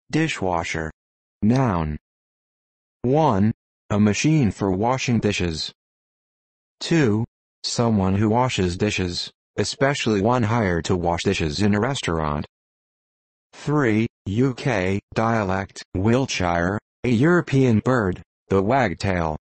Dishwasher. Noun. 1. A machine for washing dishes. 2. Someone who washes dishes, especially one hired to wash dishes in a restaurant. 3. UK dialect. Wiltshire, a European bird, the wagtail.